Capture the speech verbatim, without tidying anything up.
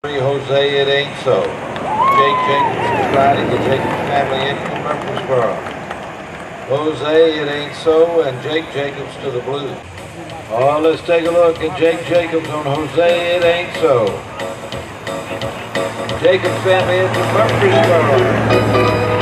Jose, it ain't so. Jake Jacobs riding the Jacobs family into Murfreesboro. Jose, it ain't so, and Jake Jacobs to the blue. Oh, let's take a look at Jake Jacobs on Jose, it ain't so. Jacobs family into Murfreesboro.